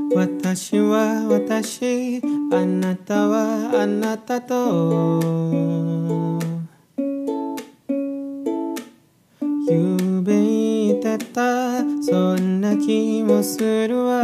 私は私、あなたはあなたとゆうべ言ってた、そんな気もするわ。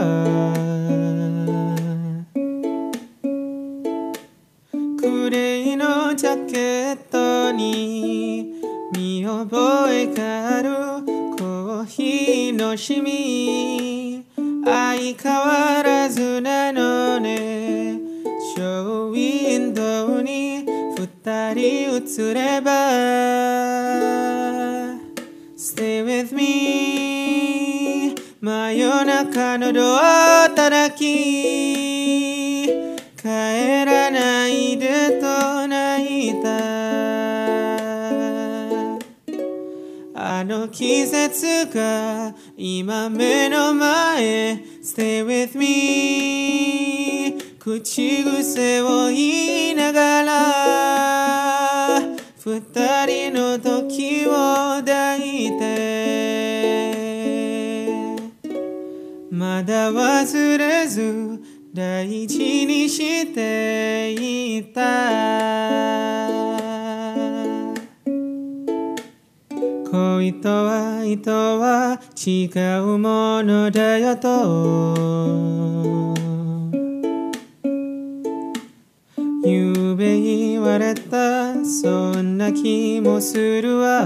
グレーのジャケットに見覚えがあるコーヒーのシミ、相変わらずなのね。ショーウィンドウに二人映れば Stay with me 真夜中のドア叩き、帰らないでと泣いた。あの季節が今目の前 Stay with me 口癖を言いながら二人の時を抱いて、まだ忘れず大事にしていた。恋と愛とは違うものだよとゆうべ言われた、そんな気もするわ。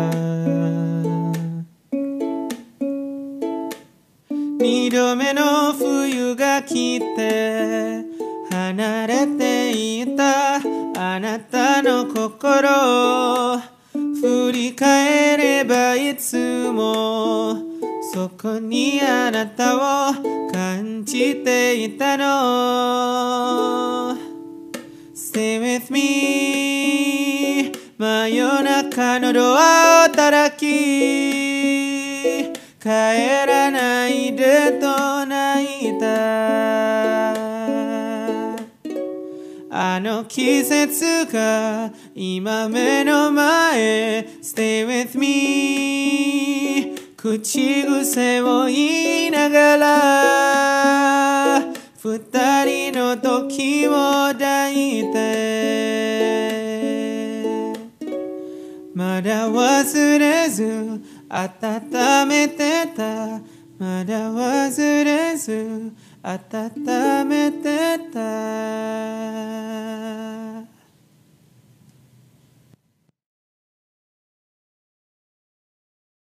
二度目の冬が来て離れていたあなたの心、振り返ればいつもそこにあなたを感じていたの。 Stay with me 真夜中のドアを叩き、帰らないでと泣いた。あの季節が今目の前 Stay with me 口癖を言いながら二人の時を抱いて、まだ忘れず温めてた、まだ忘れず温めてた。